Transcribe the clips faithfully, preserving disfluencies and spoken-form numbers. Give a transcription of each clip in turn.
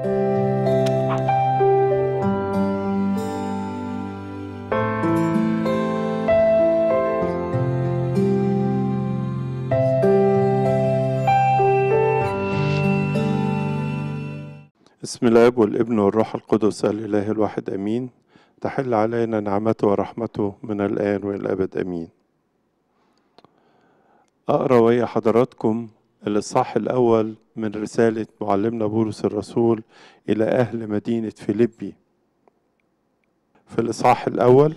بسم الاب والابن والروح القدس الاله الواحد امين. تحل علينا نعمته ورحمته من الان والى الابد امين. اقرا ويا حضراتكم الاصحاح الاول من رساله معلمنا بولس الرسول الى اهل مدينه فيليبي. في الاصحاح الاول: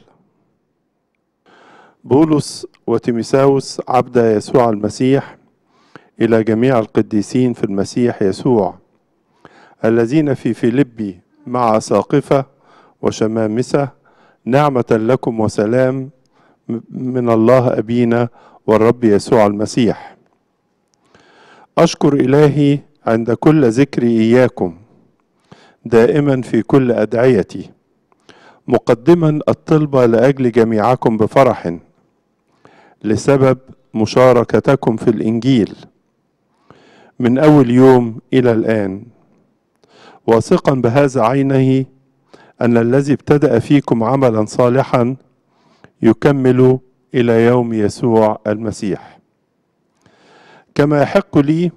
بولس وتيموثاوس عبد يسوع المسيح الى جميع القديسين في المسيح يسوع الذين في فيليبي مع أساقفة وشمامسة، نعمة لكم وسلام من الله أبينا والرب يسوع المسيح. أشكر إلهي عند كل ذكر إياكم دائما في كل أدعيتي، مقدما الطلبة لأجل جميعكم بفرح لسبب مشاركتكم في الإنجيل من أول يوم إلى الآن، واثقا بهذا عينه أن الذي ابتدأ فيكم عملا صالحا يكمل إلى يوم يسوع المسيح. كما يحق لي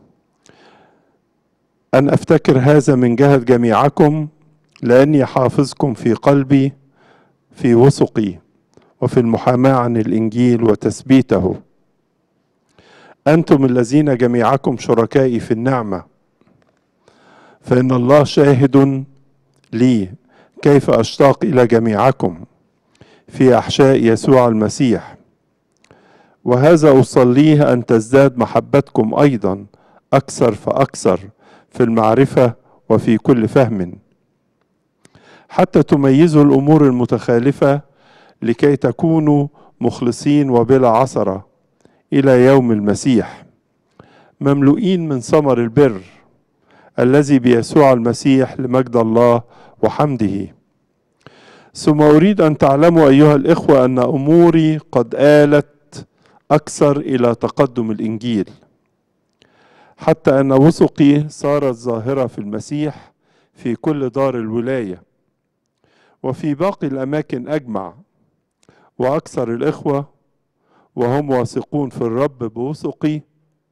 أن أفتكر هذا من جهة جميعكم، لأني حافظكم في قلبي في وثقي وفي المحاماة عن الإنجيل وتثبيته. أنتم الذين جميعكم شركائي في النعمة، فإن الله شاهد لي كيف أشتاق إلى جميعكم في أحشاء يسوع المسيح، وهذا أصليه أن تزداد محبتكم أيضا أكثر فأكثر في المعرفة وفي كل فهم، حتى تميزوا الأمور المتخالفة لكي تكونوا مخلصين وبلا عثرة إلى يوم المسيح، مملوئين من ثمر البر الذي بيسوع المسيح لمجد الله وحمده. ثم أريد أن تعلموا أيها الإخوة أن أموري قد آلت أكثر إلى تقدم الإنجيل، حتى أن وثقي صارت ظاهرة في المسيح في كل دار الولاية وفي باقي الأماكن أجمع. وأكثر الإخوة وهم واثقون في الرب بوثقي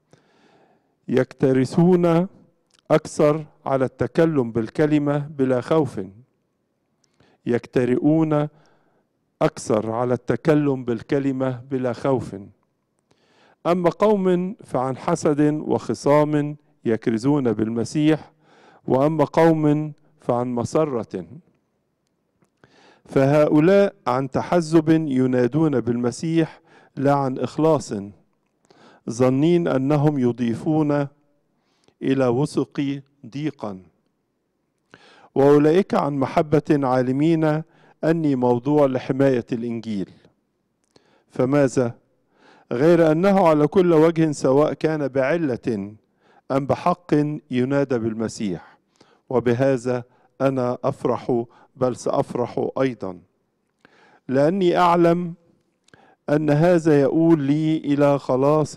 يكترثون أكثر على التكلم بالكلمة بلا خوف، يكترئون أكثر على التكلم بالكلمة بلا خوف. أما قوم فعن حسد وخصام يكرزون بالمسيح، وأما قوم فعن مسرة، فهؤلاء عن تحزب ينادون بالمسيح لا عن إخلاص، ظنين أنهم يضيفون إلى وثقي ضيقا. وأولئك عن محبة عالمين أني موضوع لحماية الإنجيل. فماذا؟ غير أنه على كل وجه سواء كان بعلة أم بحق ينادى بالمسيح، وبهذا أنا أفرح، بل سأفرح أيضا، لأني أعلم أن هذا يؤول لي إلى خلاص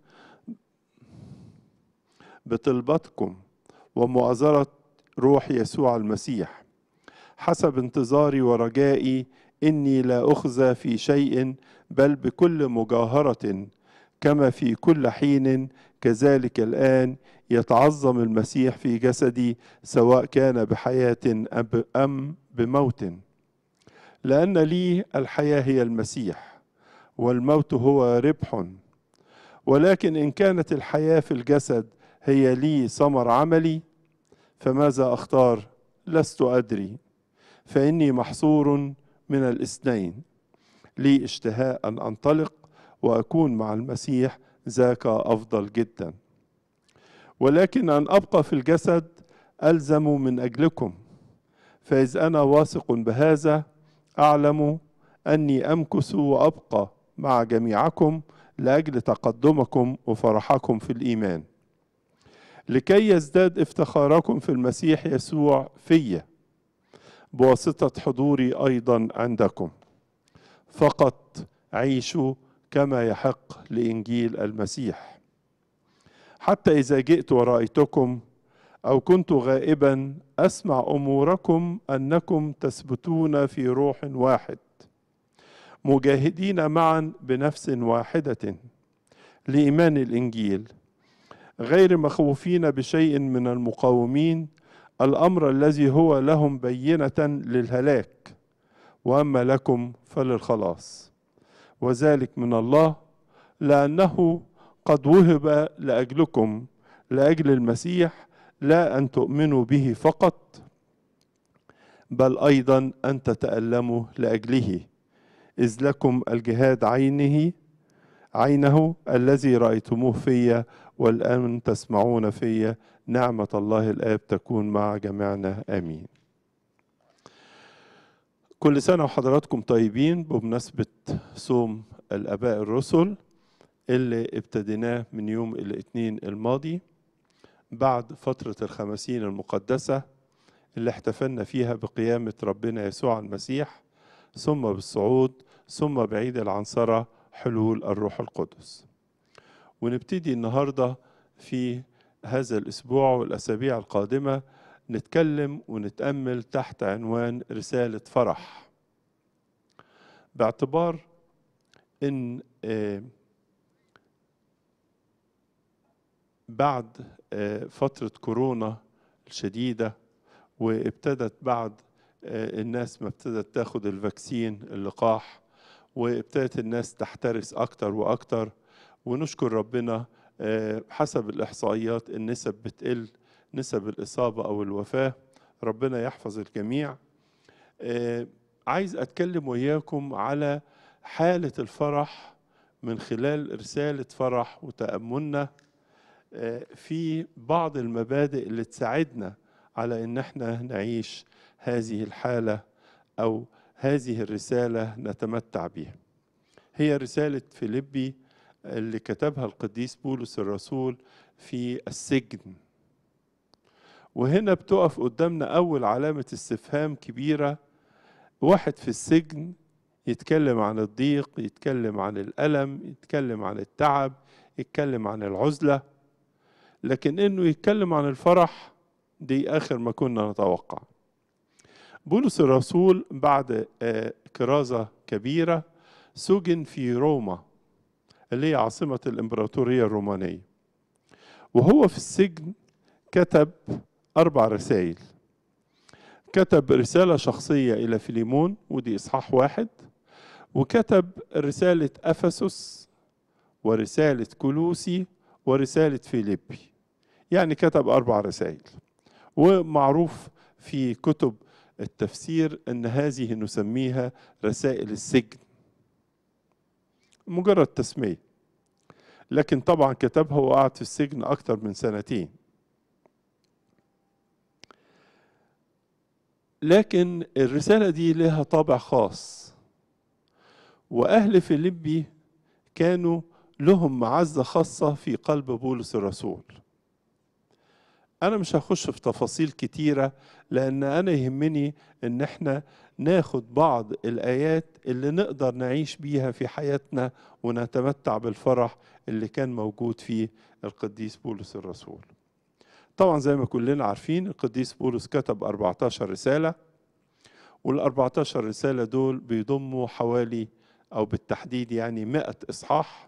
بطلبتكم ومؤازرة روح يسوع المسيح، حسب انتظاري ورجائي إني لا أخزى في شيء، بل بكل مجاهرة كما في كل حين كذلك الآن يتعظم المسيح في جسدي، سواء كان بحياة أم بموت. لأن لي الحياة هي المسيح، والموت هو ربح. ولكن إن كانت الحياة في الجسد هي لي ثمر عملي، فماذا أختار؟ لست أدري، فإني محصور من الاثنين، لي اشتهاء أن أنطلق وأكون مع المسيح، ذاك أفضل جدا. ولكن أن أبقى في الجسد ألزم من أجلكم، فإذ أنا واثق بهذا أعلم أني أمكث وأبقى مع جميعكم لأجل تقدمكم وفرحكم في الإيمان، لكي يزداد افتخاركم في المسيح يسوع في بواسطة حضوري أيضا عندكم. فقط عيشوا كما يحق لإنجيل المسيح، حتى إذا جئت ورأيتكم أو كنت غائبا أسمع أموركم أنكم تثبتون في روح واحد مجاهدين معا بنفس واحدة لإيمان الإنجيل، غير مخوفين بشيء من المقاومين الأمر الذي هو لهم بينة للهلاك، وأما لكم فللخلاص، وذلك من الله، لأنه قد وهب لأجلكم لأجل المسيح، لا أن تؤمنوا به فقط، بل أيضا أن تتألموا لأجله، إذ لكم الجهاد عينه عينه الذي رأيتموه فيا والآن تسمعون فيا. نعمة الله الآب تكون مع جميعنا، آمين. كل سنة وحضراتكم طيبين بمناسبة صوم الآباء الرسل اللي ابتديناه من يوم الاثنين الماضي بعد فترة الخمسين المقدسة اللي احتفلنا فيها بقيامة ربنا يسوع المسيح، ثم بالصعود، ثم بعيد العنصرة حلول الروح القدس. ونبتدي النهاردة في هذا الأسبوع والأسابيع القادمة نتكلم ونتأمل تحت عنوان رسالة فرح، باعتبار إن بعد فترة كورونا الشديدة، وابتدت بعد الناس ما ابتدت تاخد الفاكسين اللقاح، وابتدت الناس تحترس أكتر وأكتر، ونشكر ربنا حسب الإحصائيات النسب بتقل، نسب الإصابة أو الوفاة، ربنا يحفظ الجميع. عايز أتكلم وياكم على حالة الفرح من خلال رسالة فرح وتأملنا في بعض المبادئ اللي تساعدنا على إن احنا نعيش هذه الحالة أو هذه الرسالة نتمتع بها. هي رسالة فيليبي اللي كتبها القديس بولس الرسول في السجن، وهنا بتقف قدامنا أول علامة استفهام كبيرة. واحد في السجن يتكلم عن الضيق، يتكلم عن الألم، يتكلم عن التعب، يتكلم عن العزلة، لكن إنه يتكلم عن الفرح دي آخر ما كنا نتوقع. بولس الرسول بعد كرازة كبيرة سجن في روما اللي هي عاصمة الإمبراطورية الرومانية، وهو في السجن كتب أربع رسائل. كتب رسالة شخصية إلى فيليمون ودي إصحاح واحد، وكتب رسالة أفسس ورسالة كولوسي ورسالة فيليبي، يعني كتب أربع رسائل. ومعروف في كتب التفسير أن هذه نسميها رسائل السجن، مجرد تسمية، لكن طبعا كتبها وقعد في السجن أكتر من سنتين. لكن الرسالة دي لها طابع خاص، وأهل فيليبي كانوا لهم معزة خاصة في قلب بولس الرسول. أنا مش هخش في تفاصيل كتيرة، لأن أنا يهمني إن احنا ناخد بعض الآيات اللي نقدر نعيش بيها في حياتنا ونتمتع بالفرح اللي كان موجود فيه القديس بولس الرسول. طبعا زي ما كلنا عارفين القديس بولس كتب أربعة عشر رسالة، والأربعة عشر رسالة دول بيضموا حوالي أو بالتحديد يعني مئة إصحاح،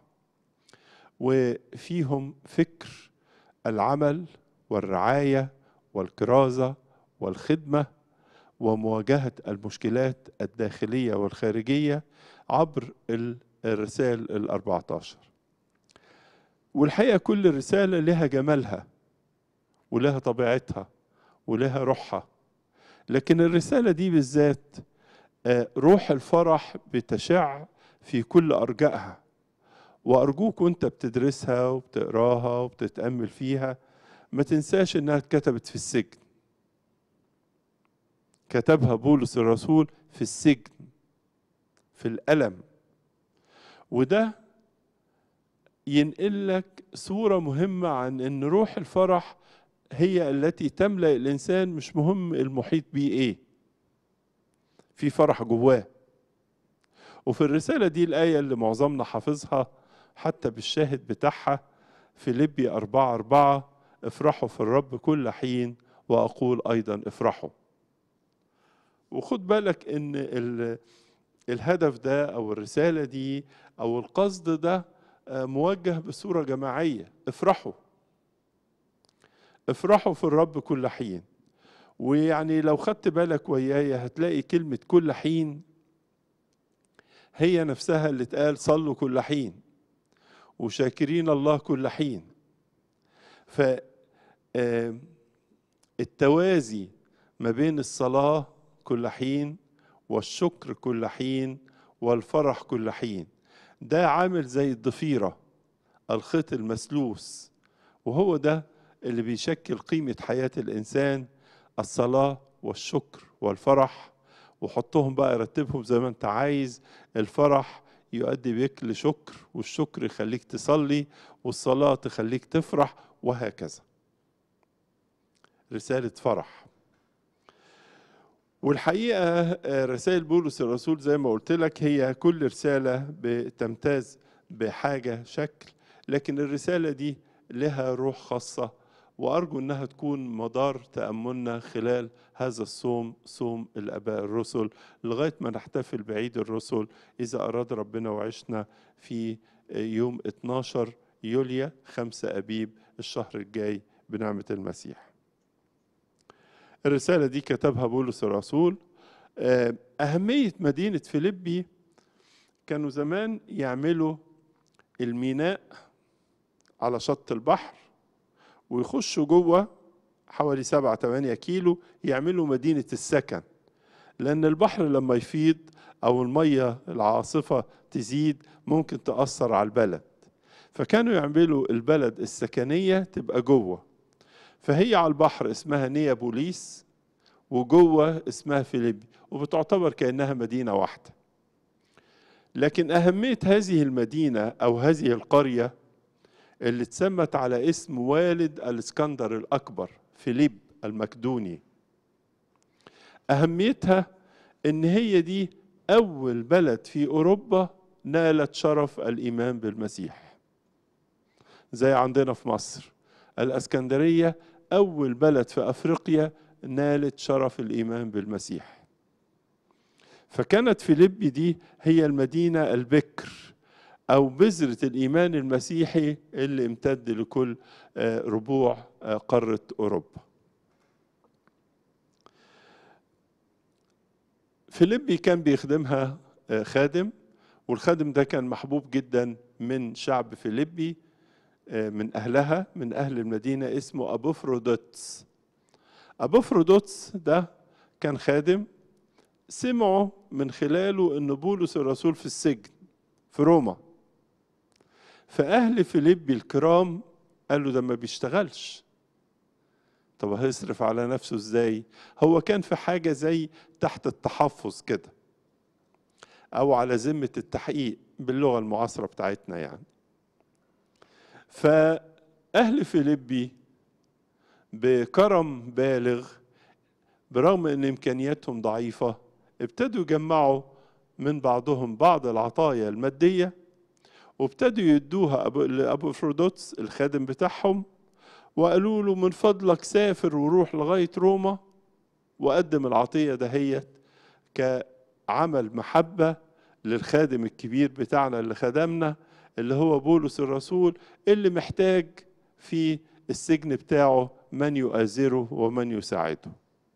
وفيهم فكر العمل والرعاية والكرازة والخدمة ومواجهة المشكلات الداخلية والخارجية عبر الرسائل الأربعة عشر. والحقيقة كل رسالة لها جمالها ولها طبيعتها ولها روحها، لكن الرسالة دي بالذات روح الفرح بتشع في كل أرجائها. وأرجوك وانت بتدرسها وبتقراها وبتتأمل فيها ما تنساش انها اتكتبت في السجن. كتبها بولس الرسول في السجن، في الألم، وده ينقل لك صورة مهمة عن ان روح الفرح هي التي تملأ الإنسان، مش مهم المحيط بيه ايه، في فرح جواه. وفي الرسالة دي الآية اللي معظمنا حافظها حتى بالشاهد بتاعها، فيليبي أربعة أربعة، افرحوا في الرب كل حين وأقول أيضا افرحوا. وخد بالك إن الهدف ده أو الرسالة دي أو القصد ده موجه بصورة جماعية. افرحوا افرحوا في الرب كل حين. ويعني لو خدت بالك وياي هتلاقي كلمة كل حين هي نفسها اللي اتقال صلوا كل حين وشاكرين الله كل حين. فالتوازي ما بين الصلاة كل حين والشكر كل حين والفرح كل حين ده عامل زي الضفيرة، الخيط المسلوس، وهو ده اللي بيشكل قيمة حياة الإنسان، الصلاة والشكر والفرح. وحطهم بقى رتبهم زي ما انت عايز. الفرح يؤدي بك لشكر، والشكر يخليك تصلي، والصلاة تخليك تفرح، وهكذا. رسالة فرح. والحقيقة رسائل بولس الرسول زي ما قلت لك هي كل رسالة بتمتاز بحاجة شكل، لكن الرسالة دي لها روح خاصة، وأرجو أنها تكون مدار تأملنا خلال هذا الصوم، صوم الآباء الرسل، لغاية ما نحتفل بعيد الرسل إذا أراد ربنا وعشنا في يوم اتناشر يوليو خمسة أبيب الشهر الجاي بنعمة المسيح. الرسالة دي كتبها بولس الرسول. أهمية مدينة فيليبي، كانوا زمان يعملوا الميناء على شط البحر ويخشوا جوه حوالي سبعة تمانية كيلو يعملوا مدينة السكن، لأن البحر لما يفيض أو المية العاصفة تزيد ممكن تأثر على البلد، فكانوا يعملوا البلد السكنية تبقى جوه. فهي على البحر اسمها نيابوليس وجوه اسمها فيليبي، وبتعتبر كأنها مدينة واحدة. لكن أهمية هذه المدينة أو هذه القرية اللي اتسمت على اسم والد الإسكندر الأكبر فيليب المقدوني، أهميتها إن هي دي أول بلد في أوروبا نالت شرف الإيمان بالمسيح. زي عندنا في مصر الإسكندرية أول بلد في أفريقيا نالت شرف الإيمان بالمسيح. فكانت فيليبي دي هي المدينة البكر أو بذرة الإيمان المسيحي اللي امتد لكل ربوع قارة أوروبا. فيليبي كان بيخدمها خادم، والخادم ده كان محبوب جدا من شعب فيليبي، من أهلها، من أهل المدينة، اسمه أبوفرودوتس. أبوفرودوتس ده كان خادم، سمعوا من خلاله أن بولس الرسول في السجن في روما، فأهل فيليبي الكرام قالوا ده ما بيشتغلش، طب هيصرف على نفسه ازاي؟ هو كان في حاجة زي تحت التحفظ كده أو على ذمة التحقيق باللغة المعاصرة بتاعتنا يعني. فأهل فيليبي بكرم بالغ برغم أن إمكانياتهم ضعيفة ابتدوا يجمعوا من بعضهم بعض العطايا المادية، وابتدوا يدوها لأبوفرودوتس الخادم بتاعهم، وقالوا له من فضلك سافر وروح لغاية روما وقدم العطية دهيت كعمل محبة للخادم الكبير بتاعنا اللي خدمنا، اللي هو بولس الرسول، اللي محتاج في السجن بتاعه من يؤازره ومن يساعده.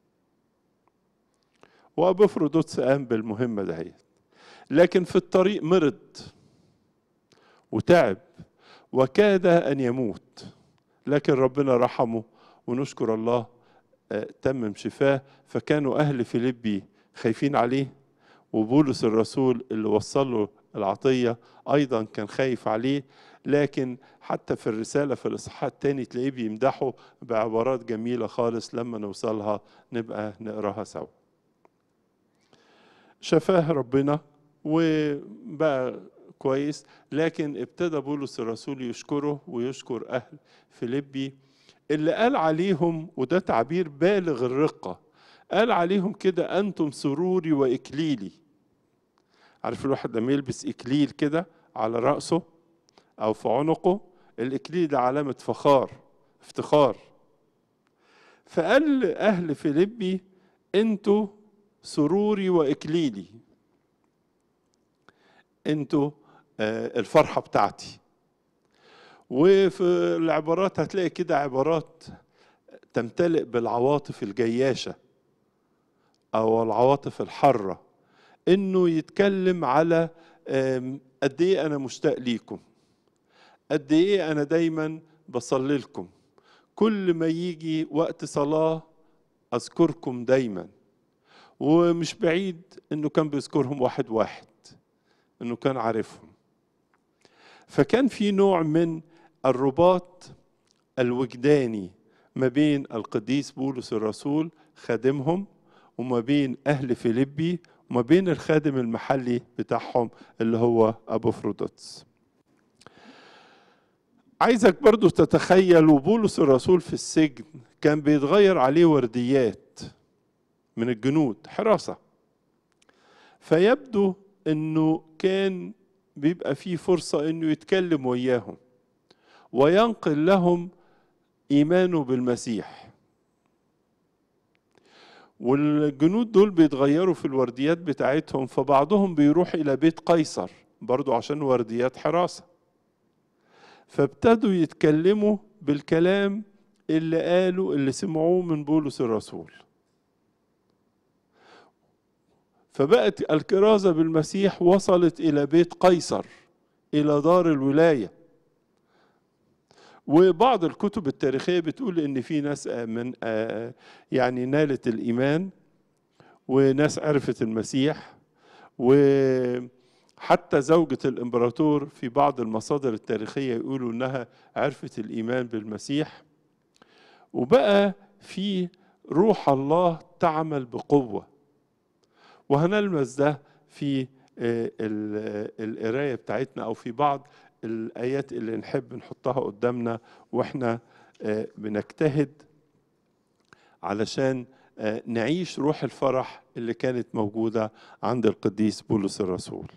وأبوفرودوتس قام بالمهمة دهيت، لكن في الطريق مرض وتعب وكاد أن يموت، لكن ربنا رحمه ونشكر الله تمم شفاه. فكانوا أهل فيليبي خايفين عليه، وبولس الرسول اللي وصل له العطية أيضا كان خايف عليه. لكن حتى في الرسالة في الإصحاح الثاني تلاقيه بيمدحه بعبارات جميلة خالص، لما نوصلها نبقى نقراها سوا. شفاه ربنا وبقى كويس، لكن ابتدى بولس الرسول يشكره ويشكر أهل فيليبي اللي قال عليهم، وده تعبير بالغ الرقة، قال عليهم كده أنتم سروري وإكليلي. عارف الواحد لما يلبس إكليل كده على رأسه أو في عنقه، الإكليل ده علامة فخار، افتخار. فقال لأهل فيليبي انتوا سروري وإكليلي، انتوا الفرحة بتاعتي. وفي العبارات هتلاقي كده عبارات تمتلئ بالعواطف الجياشة أو العواطف الحارة، إنه يتكلم على قد إيه أنا مشتاق ليكم، قد إيه أنا دايما بصلي لكم، كل ما يجي وقت صلاة أذكركم دايما. ومش بعيد إنه كان بيذكرهم واحد واحد، إنه كان عارفهم. فكان في نوع من الرباط الوجداني ما بين القديس بولس الرسول خادمهم وما بين أهل فيليبي وما بين الخادم المحلي بتاعهم اللي هو أبوفروديتس. عايزك برضو تتخيل، وبولس الرسول في السجن كان بيتغير عليه ورديات من الجنود حراسة، فيبدو انه كان بيبقى فيه فرصة انه يتكلم وياهم وينقل لهم ايمانه بالمسيح. والجنود دول بيتغيروا في الورديات بتاعتهم، فبعضهم بيروح الى بيت قيصر برضو عشان ورديات حراسة، فابتدوا يتكلموا بالكلام اللي قالوا اللي سمعوه من بولس الرسول. فبقت الكرازة بالمسيح وصلت إلى بيت قيصر، إلى دار الولاية. وبعض الكتب التاريخية بتقول إن في ناس من يعني نالت الإيمان، وناس عرفت المسيح، وحتى زوجة الإمبراطور في بعض المصادر التاريخية يقولوا إنها عرفت الإيمان بالمسيح. وبقى في روح الله تعمل بقوة، وهنلمس ده في القراية بتاعتنا أو في بعض الآيات اللي نحب نحطها قدامنا وإحنا بنجتهد علشان نعيش روح الفرح اللي كانت موجودة عند القديس بولس الرسول.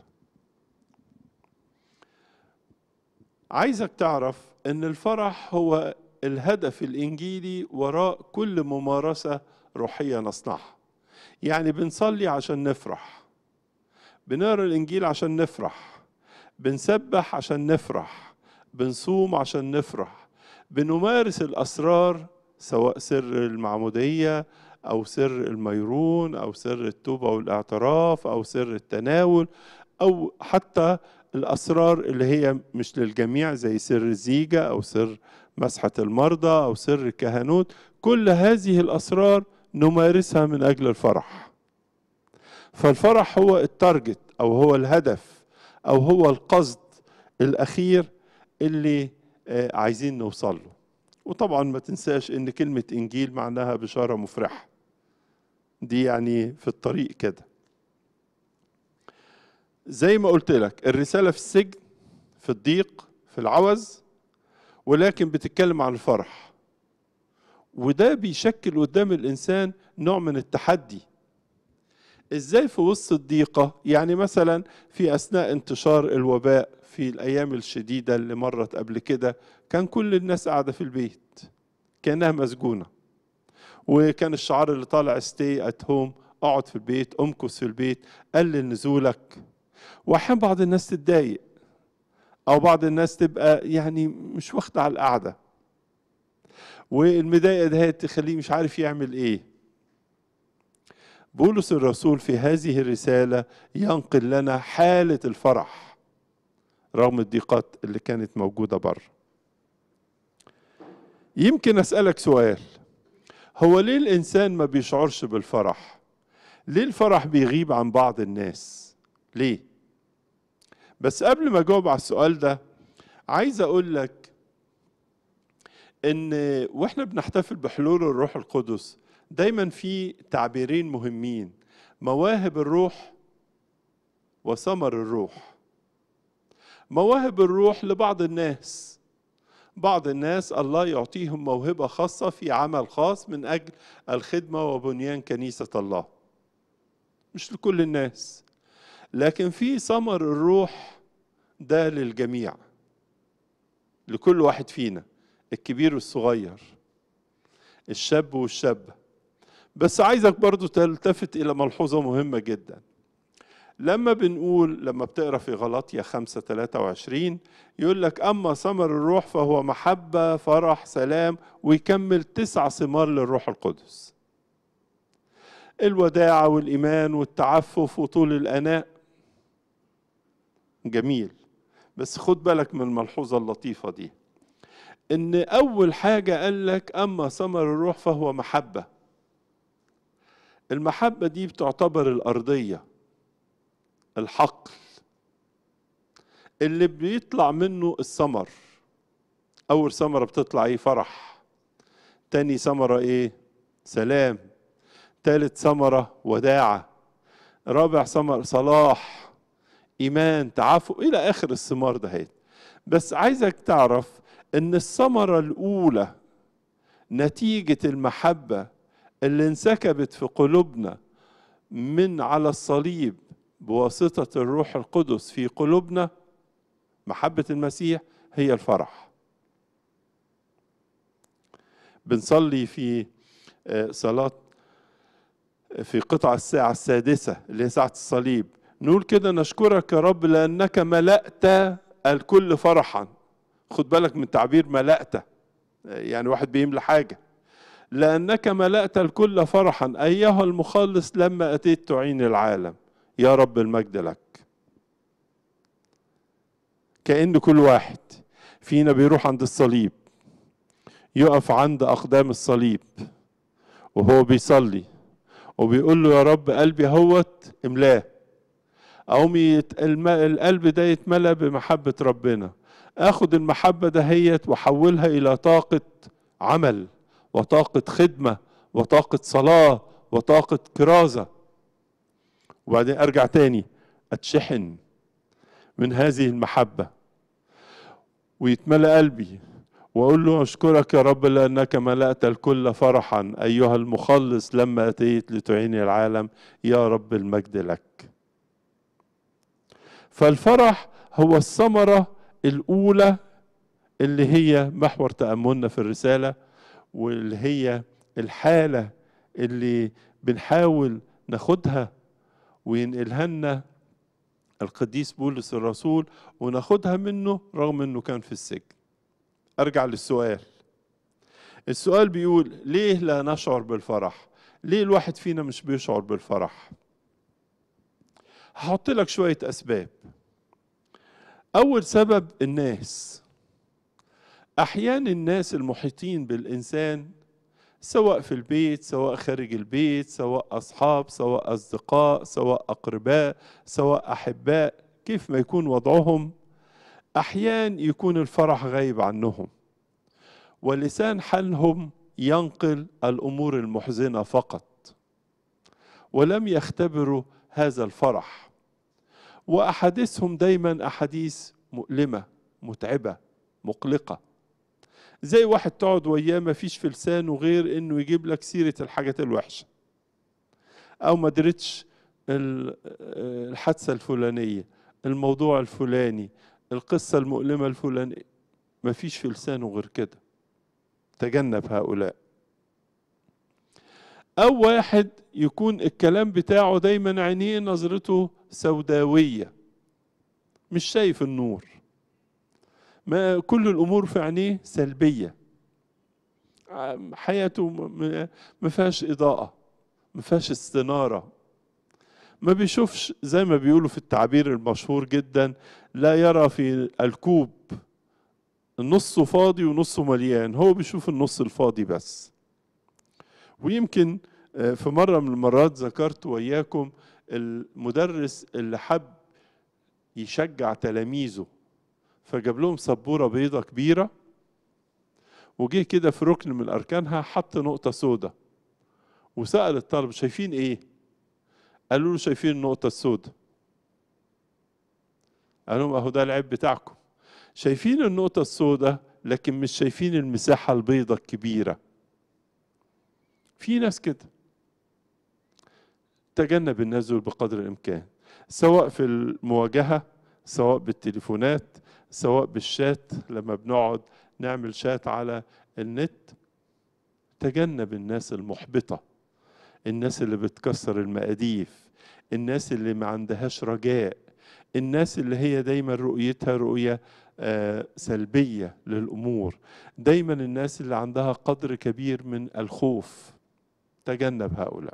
عايزك تعرف إن الفرح هو الهدف الإنجيلي وراء كل ممارسة روحية نصنعها. يعني بنصلي عشان نفرح، بنقرأ الإنجيل عشان نفرح، بنسبح عشان نفرح، بنصوم عشان نفرح، بنمارس الأسرار سواء سر المعمودية أو سر الميرون أو سر التوبة والاعتراف أو سر التناول أو حتى الأسرار اللي هي مش للجميع زي سر الزيجة أو سر مسحة المرضى أو سر الكهنوت. كل هذه الأسرار نمارسها من أجل الفرح. فالفرح هو التارجت أو هو الهدف أو هو القصد الأخير اللي عايزين نوصل له. وطبعا ما تنساش إن كلمة إنجيل معناها بشارة مفرحة، دي يعني في الطريق كده. زي ما قلت لك الرسالة في السجن، في الضيق، في العوز، ولكن بتتكلم عن الفرح. وده بيشكل قدام الإنسان نوع من التحدي. إزاي في وسط الضيقة؟ يعني مثلا في أثناء انتشار الوباء في الأيام الشديدة اللي مرت قبل كده، كان كل الناس قاعدة في البيت كأنها مسجونة، وكان الشعار اللي طالع stay at home، اقعد في البيت، امكث في البيت، قلل نزولك. وأحيانا بعض الناس تتضايق أو بعض الناس تبقى يعني مش واخدة على القعدة، والمضايقة ده تخليه مش عارف يعمل إيه. بولس الرسول في هذه الرسالة ينقل لنا حالة الفرح رغم الضيقات اللي كانت موجودة بره. يمكن أسألك سؤال، هو ليه الإنسان ما بيشعرش بالفرح؟ ليه الفرح بيغيب عن بعض الناس؟ ليه؟ بس قبل ما أجاوب على السؤال ده عايز أقول لك إن وإحنا بنحتفل بحلول الروح القدس دايما في تعبيرين مهمين: مواهب الروح وثمر الروح. مواهب الروح لبعض الناس، بعض الناس الله يعطيهم موهبة خاصة في عمل خاص من أجل الخدمة وبنيان كنيسة الله، مش لكل الناس. لكن في ثمر الروح ده للجميع، لكل واحد فينا. الكبير والصغير، الشاب والشابة. بس عايزك برضو تلتفت إلى ملحوظة مهمة جدا. لما بنقول لما بتقرأ في غلاطيا خمسة ثلاثة وعشرين يقول لك أما ثمر الروح فهو محبة فرح سلام، ويكمل تسع ثمار للروح القدس: الوداعة والإيمان والتعفف وطول الأناء. جميل، بس خد بالك من الملحوظة اللطيفة دي، إن أول حاجة قال لك أما ثمر الروح فهو محبة. المحبة دي بتعتبر الأرضية، الحقل اللي بيطلع منه الثمر. أول ثمرة بتطلع إيه؟ فرح. تاني ثمرة إيه؟ سلام. تالت ثمرة وداعة. رابع ثمرة صلاح، إيمان، تعفف، إلى آخر الثمار دهيت. بس عايزك تعرف إن الثمرة الأولى نتيجة المحبة اللي انسكبت في قلوبنا من على الصليب بواسطة الروح القدس في قلوبنا، محبة المسيح، هي الفرح. بنصلي في صلاة في قطع الساعة السادسة اللي هي ساعة الصليب، نقول كده: نشكرك يا رب لأنك ملأت الكل فرحا. خد بالك من تعبير ملأت، يعني واحد بيملى حاجة. لأنك ملأت الكل فرحا أيها المخلص لما أتيت تعين العالم. يا رب المجد لك. كأن كل واحد فينا بيروح عند الصليب، يقف عند أقدام الصليب وهو بيصلي وبيقول له: يا رب قلبي هوت املاه. أقوم القلب ده يتملى بمحبة ربنا، اخد المحبة دهيت واحولها الى طاقة عمل وطاقة خدمة وطاقة صلاة وطاقة كرازة، وبعدين ارجع تاني اتشحن من هذه المحبة ويتملى قلبي واقول له: اشكرك يا رب لانك ملأت الكل فرحا ايها المخلص لما اتيت لتعين العالم. يا رب المجد لك. فالفرح هو الثمرة الأولى اللي هي محور تأملنا في الرسالة، واللي هي الحالة اللي بنحاول ناخدها وينقلها لنا القديس بولس الرسول وناخدها منه رغم انه كان في السجن. ارجع للسؤال. السؤال بيقول: ليه لا نشعر بالفرح؟ ليه الواحد فينا مش بيشعر بالفرح؟ هحط لك شوية أسباب. أول سبب الناس. أحيانا الناس المحيطين بالإنسان سواء في البيت سواء خارج البيت، سواء أصحاب سواء أصدقاء سواء أقرباء سواء أحباء، كيف ما يكون وضعهم، أحيانا يكون الفرح غايب عنهم، ولسان حالهم ينقل الأمور المحزنة فقط، ولم يختبروا هذا الفرح. وأحاديثهم دايما أحاديث مؤلمة متعبة مقلقة، زي واحد تقعد وياه ما فيش في لسانه غير انه يجيب لك سيرة الحاجات الوحشة، او ما درتش الحادثة الفلانية، الموضوع الفلاني، القصة المؤلمة الفلانية، ما فيش في لسانه غير كده. تجنب هؤلاء. او واحد يكون الكلام بتاعه دايما عينيه نظرته سوداوية، مش شايف النور، ما كل الامور في عينيه سلبية، حياته ما فيهاش اضاءة، ما فيهاش استنارة، ما بيشوفش، زي ما بيقولوا في التعبير المشهور جدا: لا يرى في الكوب نصه فاضي ونصه مليان، هو بيشوف النص الفاضي بس. ويمكن في مرة من المرات ذكرت وياكم المدرس اللي حب يشجع تلاميذه فجاب لهم سبورة بيضة كبيرة وجيه كده في ركن من أركانها حط نقطة سودة وسأل الطلبة: شايفين إيه؟ قالوا له: شايفين النقطة السودة. قال لهم: أهو ده العيب بتاعكم، شايفين النقطة السودة لكن مش شايفين المساحة البيضة الكبيرة. في ناس كده. تجنب النزول بقدر الإمكان، سواء في المواجهة سواء بالتليفونات سواء بالشات، لما بنقعد نعمل شات على النت. تجنب الناس المحبطة، الناس اللي بتكسر المقاديف، الناس اللي ما عندهاش رجاء، الناس اللي هي دايما رؤيتها رؤية آه سلبية للأمور، دايما الناس اللي عندها قدر كبير من الخوف. تجنب هؤلاء.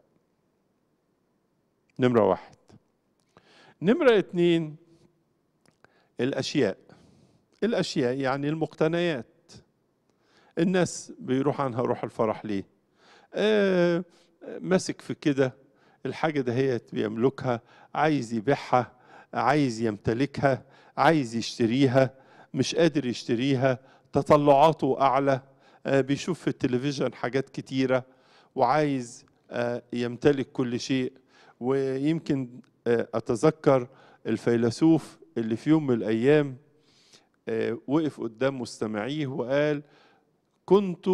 نمرة واحد. نمرة اتنين، الأشياء. الأشياء يعني المقتنيات. الناس بيروح عنها روح الفرح ليه؟ آه ماسك في كده الحاجة ده هي بيملكها، عايز يبيعها، عايز يمتلكها، عايز يشتريها، مش قادر يشتريها، تطلعاته أعلى، آه بيشوف في التلفزيون حاجات كتيرة وعايز آه يمتلك كل شيء. ويمكن آه أتذكر الفيلسوف اللي في يوم من الأيام آه وقف قدام مستمعيه وقال: كنت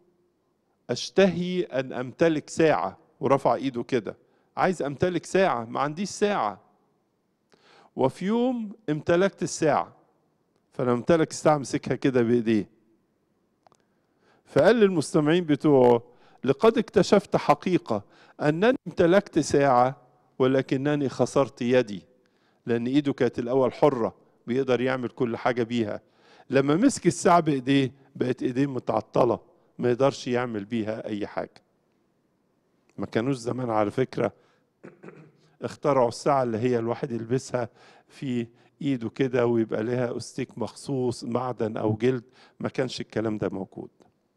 أشتهي أن أمتلك ساعة، ورفع إيده كده، عايز أمتلك ساعة، ما عنديش ساعة. وفي يوم امتلكت الساعة، فلما امتلك الساعة مسكها كده بإيديه، فقال للمستمعين بتوعه: لقد اكتشفت حقيقة أنني امتلكت ساعة ولكنني خسرت يدي، لأن إيده كانت الأول حرة بيقدر يعمل كل حاجة بيها. لما مسك الساعة بإيديه بقت إيديه متعطلة، ما يقدرش يعمل بيها أي حاجة. ما كانوش زمان على فكرة اخترعوا الساعة اللي هي الواحد يلبسها في ايده كده ويبقى لها استيك مخصوص معدن او جلد، ما كانش الكلام ده موجود.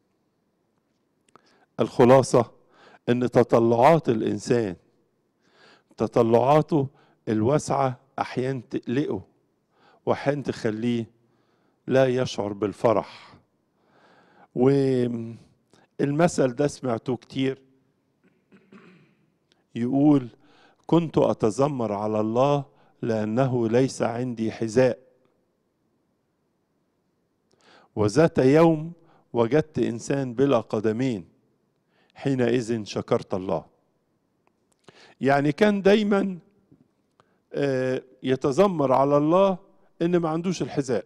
الخلاصة ان تطلعات الانسان، تطلعاته الواسعة احيانا تقلقه واحيانا تخليه لا يشعر بالفرح. والمثل ده سمعته كتير، يقول: كنت أتذمر على الله لأنه ليس عندي حذاء، وذات يوم وجدت إنسان بلا قدمين، حينئذ شكرت الله. يعني كان دايما يتذمر على الله إن ما عندوش الحذاء.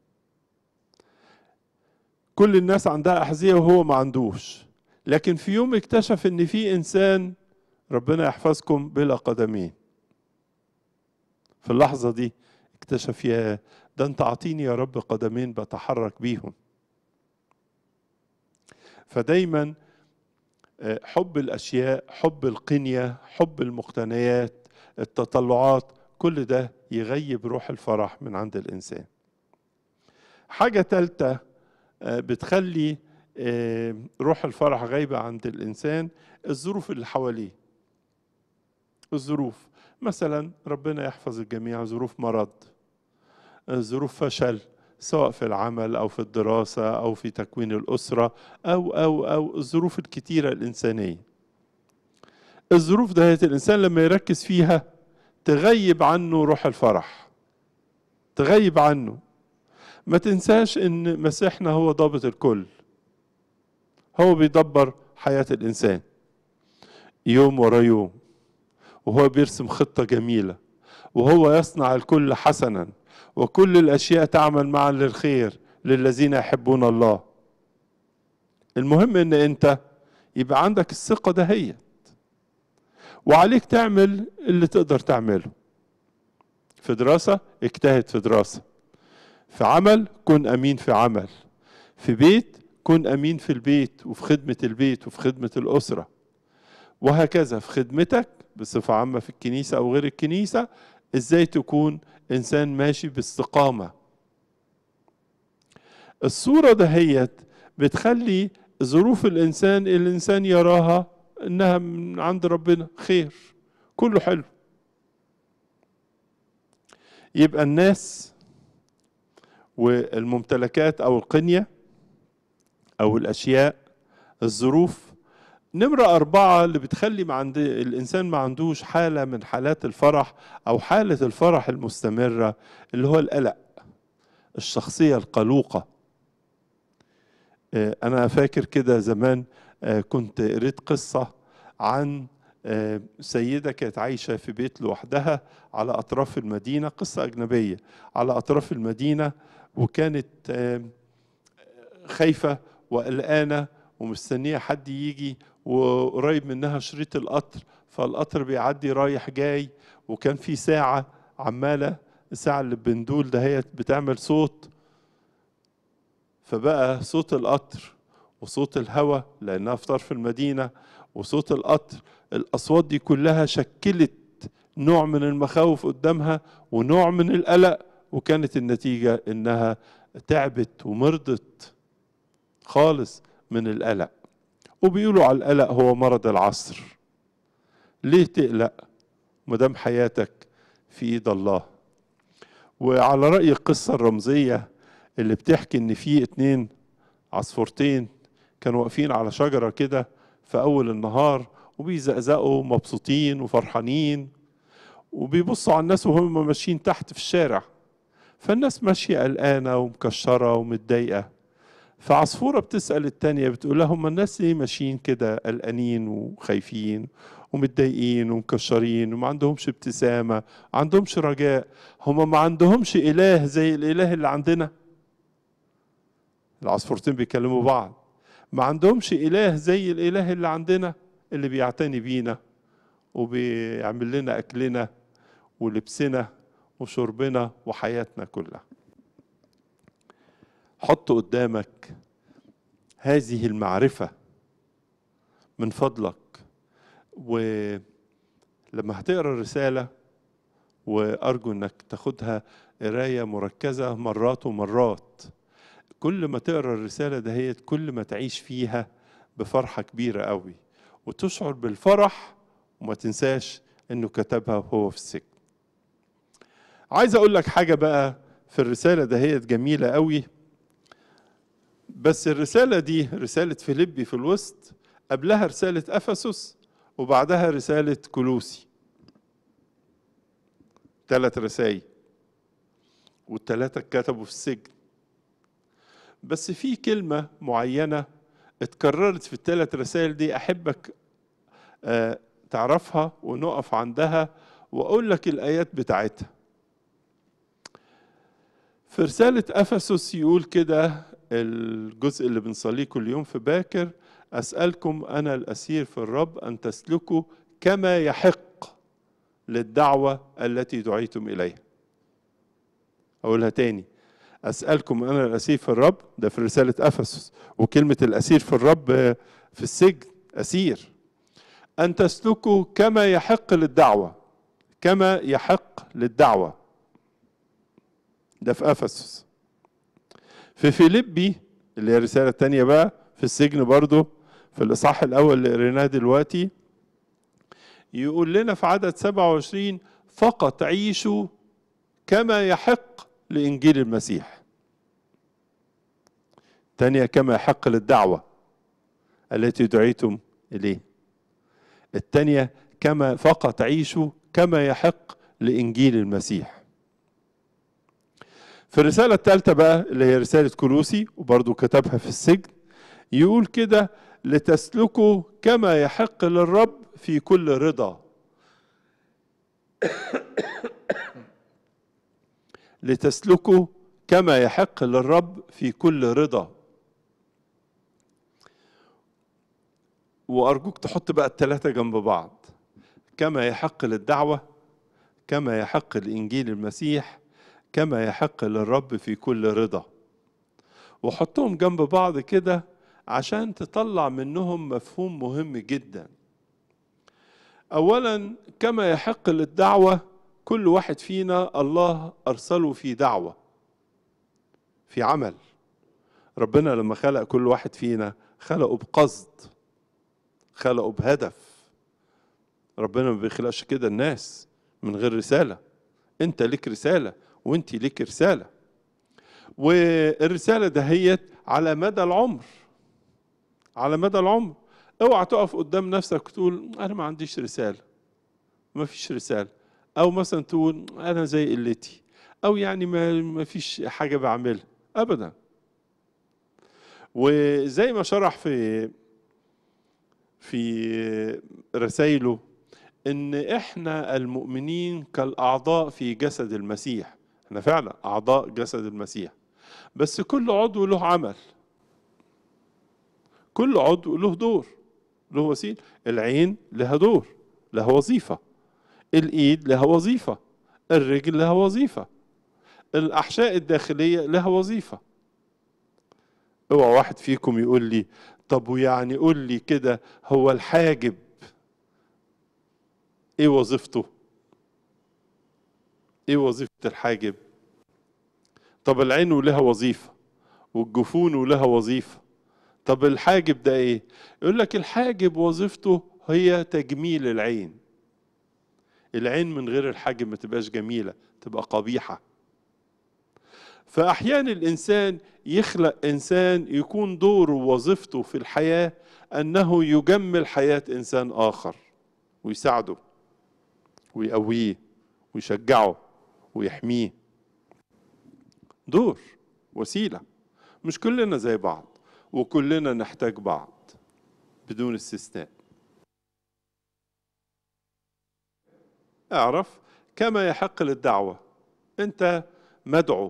كل الناس عندها أحذية وهو ما عندوش، لكن في يوم اكتشف إن في إنسان، ربنا يحفظكم، بلا قدمين. في اللحظة دي اكتشف: يا ده انت اعطيني يا رب قدمين بتحرك بيهم. فدايما حب الاشياء، حب القنية، حب المقتنيات، التطلعات، كل ده يغيب روح الفرح من عند الانسان. حاجة ثالثة بتخلي روح الفرح غايبة عند الانسان: الظروف اللي حواليه. الظروف مثلا، ربنا يحفظ الجميع، ظروف مرض، ظروف فشل، سواء في العمل أو في الدراسة أو في تكوين الأسرة، أو أو أو الظروف الكتيرة الإنسانية. الظروف ده الإنسان لما يركز فيها تغيب عنه روح الفرح، تغيب عنه. ما تنساش إن مسيحنا هو ضابط الكل، هو بيدبر حياة الإنسان يوم ورا يوم، وهو بيرسم خطة جميلة، وهو يصنع الكل حسنا، وكل الأشياء تعمل معا للخير للذين يحبون الله. المهم ان انت يبقى عندك الثقة دهيت، وعليك تعمل اللي تقدر تعمله. في دراسة اجتهد في دراسة، في عمل كن أمين في عمل، في بيت كن أمين في البيت وفي خدمة البيت وفي خدمة الأسرة، وهكذا في خدمتك بصفة عامة في الكنيسة أو غير الكنيسة. ازاي تكون إنسان ماشي باستقامة. الصورة دهيت بتخلي ظروف الإنسان الإنسان يراها إنها من عند ربنا خير، كله حلو. يبقى الناس والممتلكات أو القنية أو الأشياء، الظروف. نمرة أربعة اللي بتخلي ما عند الإنسان ما عندوش حالة من حالات الفرح أو حالة الفرح المستمرة، اللي هو القلق، الشخصية القلوقة. أنا فاكر كده زمان كنت قريت قصة عن سيدة كانت عايشة في بيت لوحدها على أطراف المدينة، قصة أجنبية، على أطراف المدينة، وكانت خايفة وقلقانة ومستنية حد يجي، وقريب منها شريط القطر، فالقطر بيعدي رايح جاي، وكان في ساعة عمالة، الساعة اللي بندول دهيت بتعمل صوت، فبقى صوت القطر وصوت الهواء لأنها في طرف المدينة وصوت القطر، الأصوات دي كلها شكلت نوع من المخاوف قدامها ونوع من القلق، وكانت النتيجة إنها تعبت ومرضت خالص من القلق. وبيقولوا على القلق هو مرض العصر. ليه تقلق مدام حياتك في ايد الله؟ وعلى رأي القصة الرمزية اللي بتحكي ان في اتنين عصفورتين كانوا واقفين على شجرة كده في اول النهار وبيزقزقوا مبسوطين وفرحانين، وبيبصوا على الناس وهم ماشيين تحت في الشارع، فالناس ماشية قلقانة ومكشرة ومتضايقة. فعصفورة بتسأل التانية بتقول لهم الناس ليه ماشيين كده قلقانين وخايفين ومتضايقين ومكشرين وما عندهمش ابتسامة، ما عندهمش رجاء، هم ما عندهمش إله زي الإله اللي عندنا؟ العصفورتين بيكلموا بعض، ما عندهمش إله زي الإله اللي عندنا اللي بيعتني بينا وبيعمل لنا أكلنا ولبسنا وشربنا وحياتنا كلها. حط قدامك هذه المعرفة من فضلك، ولما هتقرأ الرسالة وأرجو أنك تاخدها قراية مركزة مرات ومرات، كل ما تقرأ الرسالة دهيت كل ما تعيش فيها بفرحة كبيرة قوي وتشعر بالفرح، وما تنساش أنه كتبها وهو في السجن. عايز أقول لك حاجة بقى في الرسالة دهيت جميلة قوي، بس الرسالة دي رسالة فيليبي في الوسط، قبلها رسالة أفسس، وبعدها رسالة كولوسي. ثلاث رسائل والثلاثة اتكتبوا في السجن. بس في كلمة معينة اتكررت في الثلاث رسائل دي أحبك آه تعرفها ونقف عندها وأقول لك الآيات بتاعتها. في رسالة أفسس يقول كده الجزء اللي بنصليه كل يوم في باكر: أسألكم أنا الأسير في الرب أن تسلكوا كما يحق للدعوة التي دعيتم إليها. أقولها تاني: أسألكم أنا الأسير في الرب، ده في رسالة أفسس، وكلمة الأسير في الرب في السجن أسير، أن تسلكوا كما يحق للدعوة، كما يحق للدعوة، ده في أفسس. في فيليبي اللي هي الرسالة التانية بقى في السجن برضو، في الإصحاح الأول اللي قريناه دلوقتي، يقول لنا في عدد سبعة وعشرين: فقط عيشوا كما يحق لإنجيل المسيح. تانية كما يحق للدعوة التي دعيتم إليه. التانية كما فقط عيشوا كما يحق لإنجيل المسيح. في الرسالة الثالثة بقى اللي هي رسالة كولوسي وبرضو كتبها في السجن، يقول كده: لتسلكوا كما يحق للرب في كل رضا. لتسلكوا كما يحق للرب في كل رضا. وأرجوك تحط بقى الثلاثة جنب بعض: كما يحق للدعوة، كما يحق لإنجيل المسيح، كما يحق للرب في كل رضا. وحطهم جنب بعض كده عشان تطلع منهم مفهوم مهم جدا. أولا كما يحق للدعوة، كل واحد فينا الله أرسله في دعوة، في عمل. ربنا لما خلق كل واحد فينا خلقه بقصد، خلقه بهدف. ربنا ما بيخلقش كده الناس من غير رسالة. انت ليك رسالة وانت ليك رسالة، والرسالة دهيت على مدى العمر، على مدى العمر. اوعى تقف قدام نفسك وتقول انا ما عنديش رسالة، ما فيش رسالة، او مثلا تقول انا زي قلتي، او يعني ما فيش حاجة بعملها ابدا. وزي ما شرح في في رسائله ان احنا المؤمنين كالاعضاء في جسد المسيح. احنا فعلا اعضاء جسد المسيح، بس كل عضو له عمل. كل عضو له دور، له وسيلة. العين لها دور، لها وظيفة. الإيد لها وظيفة، الرجل لها وظيفة، الأحشاء الداخلية لها وظيفة. اوعى واحد فيكم يقول لي طب ويعني قول لي كده، هو الحاجب ايه وظيفته؟ ايه وظيفة الحاجب؟ طب العين لها وظيفة والجفون لها وظيفة، طب الحاجب ده ايه؟ يقول لك الحاجب وظيفته هي تجميل العين. العين من غير الحاجب ما تبقاش جميلة، تبقى قبيحة. فأحيانا الإنسان يخلق إنسان يكون دوره ووظيفته في الحياة أنه يجمل حياة إنسان آخر، ويساعده ويقويه ويشجعه ويحميه. دور، وسيلة. مش كلنا زي بعض، وكلنا نحتاج بعض بدون استثناء. اعرف كما يحق للدعوة. انت مدعو،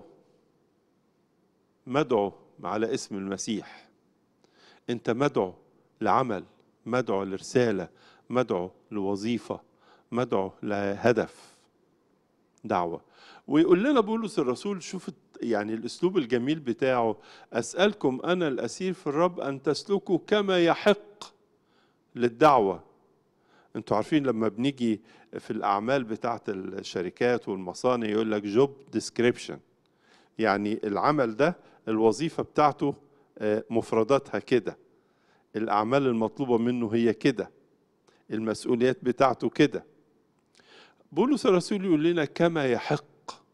مدعو على اسم المسيح. انت مدعو لعمل، مدعو لرسالة، مدعو لوظيفة، مدعو لهدف. دعوة. ويقول لنا بولس الرسول، شوف يعني الاسلوب الجميل بتاعه، اسألكم انا الاسير في الرب ان تسلكوا كما يحق للدعوة. انتوا عارفين لما بنيجي في الاعمال بتاعت الشركات والمصانع يقول لك جوب ديسكريبشن، يعني العمل ده الوظيفة بتاعته مفرداتها كده، الاعمال المطلوبة منه هي كده، المسؤوليات بتاعته كده. بولس الرسول يقول لنا كما يحق.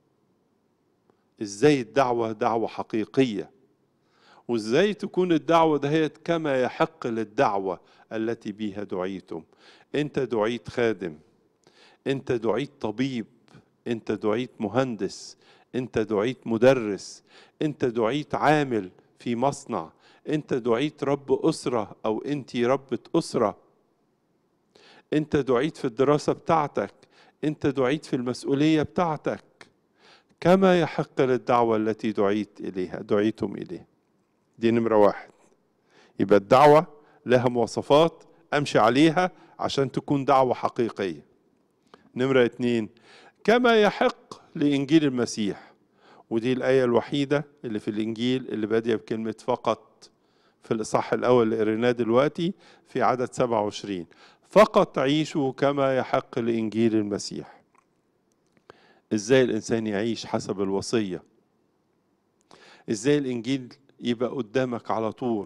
ازاي الدعوة دعوة حقيقية، وازاي تكون الدعوة دهيت كما يحق للدعوة التي بها دعيتم. انت دعيت خادم، انت دعيت طبيب، انت دعيت مهندس، انت دعيت مدرس، انت دعيت عامل في مصنع، انت دعيت رب أسرة او انتي ربة أسرة، انت دعيت في الدراسة بتاعتك، انت دعيت في المسؤولية بتاعتك، كما يحق للدعوة التي دعيت إليها دعيتم إليها. دي نمرة واحد. يبقى الدعوة لها مواصفات أمشي عليها عشان تكون دعوة حقيقية. نمرة اتنين، كما يحق لإنجيل المسيح. ودي الآية الوحيدة اللي في الإنجيل اللي بادية بكلمة فقط، في الإصحاح الأول اللي قريناه دلوقتي في عدد سبعة وعشرين. فقط عيشوا كما يحق لإنجيل المسيح. إزاي الإنسان يعيش حسب الوصية؟ إزاي الإنجيل يبقى قدامك على طول؟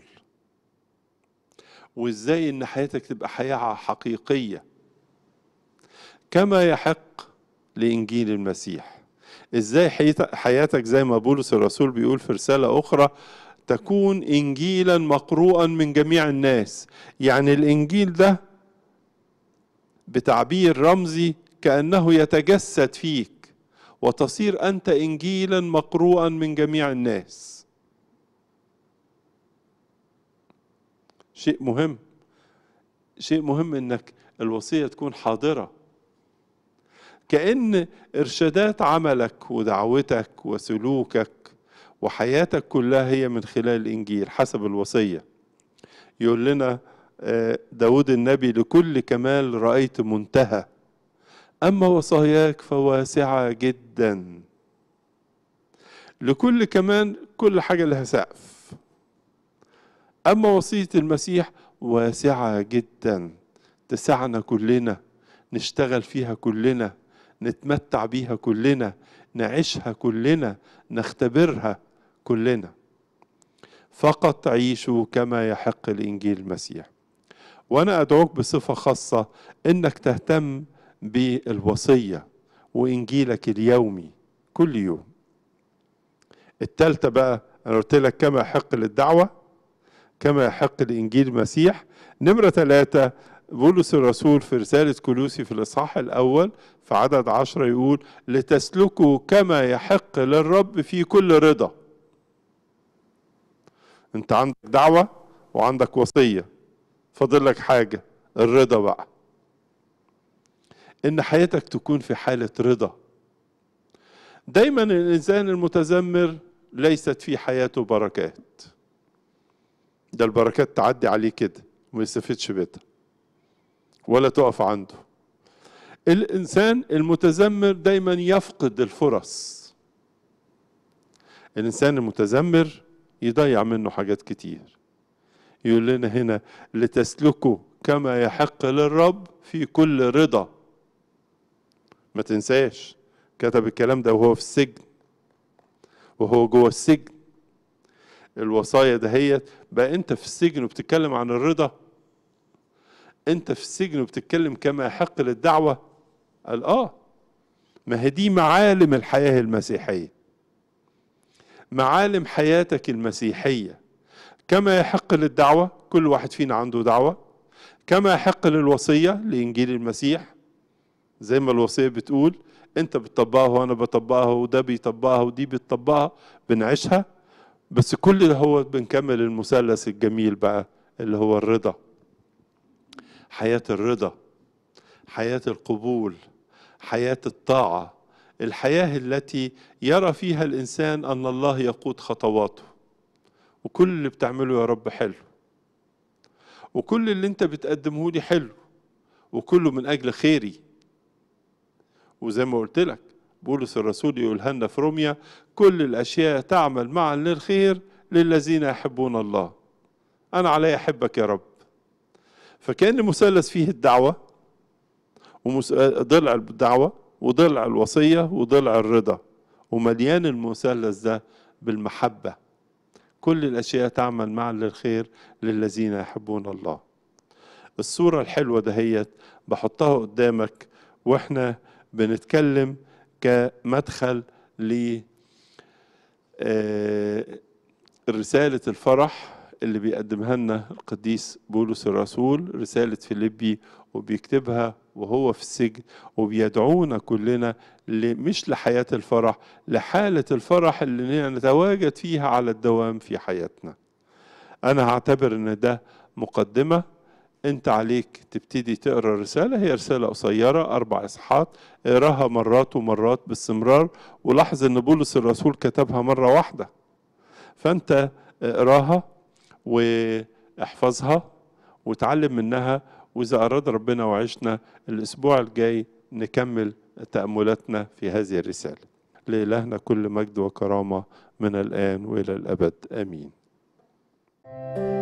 وإزاي إن حياتك تبقى حياة حقيقية كما يحق لإنجيل المسيح؟ إزاي حياتك زي ما بولس الرسول بيقول في رسالة أخرى تكون إنجيلا مقروءا من جميع الناس؟ يعني الإنجيل ده بتعبير رمزي كأنه يتجسد فيك وتصير أنت إنجيلا مقروءا من جميع الناس. شيء مهم، شيء مهم إنك الوصية تكون حاضرة، كأن إرشادات عملك ودعوتك وسلوكك وحياتك كلها هي من خلال الإنجيل حسب الوصية. يقول لنا داود النبي لكل كمال رأيت منتهى، أما وصاياك فواسعة جدا. لكل كمان كل حاجة لها سقف، أما وصية المسيح واسعة جدا تسعنا كلنا، نشتغل فيها كلنا، نتمتع بيها كلنا، نعيشها كلنا، نختبرها كلنا. فقط عيشوا كما يحق لإنجيل المسيح. وأنا أدعوك بصفة خاصة إنك تهتم بالوصية وإنجيلك اليومي كل يوم. التالتة بقى أنا قلت لك كما يحق للدعوة، كما يحق لإنجيل المسيح. نمرة ثلاثة، بولس الرسول في رسالة كولوسي في الإصحاح الأول في عدد عشرة يقول لتسلكوا كما يحق للرب في كل رضا. أنت عندك دعوة وعندك وصية، فاضل لك حاجة، الرضا بقى. إن حياتك تكون في حالة رضا. دايما الإنسان المتذمر ليست في حياته بركات. ده البركات تعدي عليه كده وما يستفدش بيها ولا تقف عنده. الإنسان المتذمر دايما يفقد الفرص. الإنسان المتذمر يضيع منه حاجات كتير. يقول لنا هنا لتسلكوا كما يحق للرب في كل رضا. ما تنساش كتب الكلام ده وهو في السجن، وهو جوه السجن. الوصايا دهيت بقى انت في السجن وبتتكلم عن الرضا؟ انت في السجن وبتتكلم كما يحق للدعوة؟ قال اه، ما هي دي معالم الحياة المسيحية، معالم حياتك المسيحية. كما يحق للدعوة، كل واحد فينا عنده دعوة. كما يحق للوصية لإنجيل المسيح، زي ما الوصية بتقول انت بتطبقها وانا بطبقها وده بيطبقها ودي بتطبقها، بنعيشها. بس كل ده هو بنكمل المثلث الجميل بقى اللي هو الرضا. حياة الرضا، حياة القبول، حياة الطاعة، الحياة التي يرى فيها الإنسان أن الله يقود خطواته، وكل اللي بتعمله يا رب حلو، وكل اللي انت بتقدمه لي حلو، وكله من أجل خيري. وزي ما قلت لك بولس الرسول يقولها لنا في روميا كل الأشياء تعمل معا للخير للذين يحبون الله. أنا علي أحبك يا رب. فكان مثلث فيه الدعوة، وضلع الدعوة وضلع الوصية وضلع الرضا، ومليان المثلث ده بالمحبة. كل الأشياء تعمل معا للخير للذين يحبون الله. الصورة الحلوة دهيت بحطها قدامك واحنا بنتكلم كمدخل ل رسالة الفرح اللي بيقدمها لنا القديس بولس الرسول، رسالة فيليبي، وبيكتبها وهو في السجن، وبيدعونا كلنا مش لحياة الفرح، لحالة الفرح اللي نتواجد فيها على الدوام في حياتنا. أنا هعتبر إن ده مقدمة. أنت عليك تبتدي تقرأ الرسالة، هي رسالة قصيرة أربع إصحاحات، اقراها مرات ومرات باستمرار، ولاحظ إن بولس الرسول كتبها مرة واحدة. فأنت اقراها واحفظها وتعلم منها، وإذا أراد ربنا وعشنا الأسبوع الجاي نكمل تأملاتنا في هذه الرسالة. لإلهنا كل مجد وكرامة من الآن وإلى الأبد آمين.